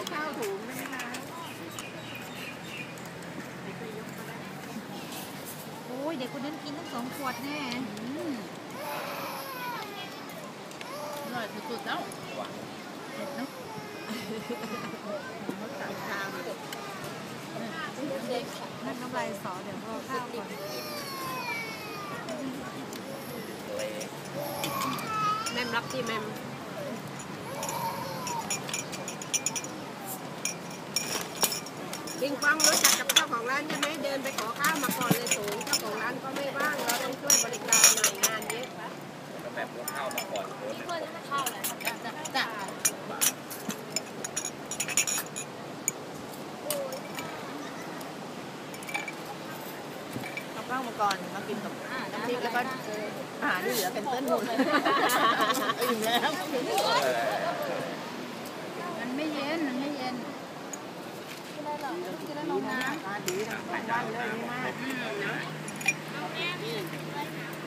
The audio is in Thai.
ข้าวถุงได้ไหมคะโอ้ยเด็กคนนั้นกินทั้ง2 ขวดแน่อร่อยสุดๆแล้วเด็ดเนาะนั่งน้ำลายสอเดี๋ยวรอข้าวก่อนแม่รับที่แม่ปิงปองรู้จักกับเจ้าของร้านใช่ไหมเดินไปขอข้าวมาก่อนเลยสูงเจ้าของร้านก็ไม่ว่างเราต้องช่วยบริการหน่อยงานเยอะแบบยกข้าวมาก่อนนี่เพื่อนจะเข้าเลยจ้ะเอาข้าวมาก่อนมากินกับนี่แล้วก็อาหารที่เหลือเป็นเต้นหมดอิ่มแล้วมันไม่เย็นมันไม่เย็นกินแล้วลงน้ำดีทำบ้านเลยนี่มาก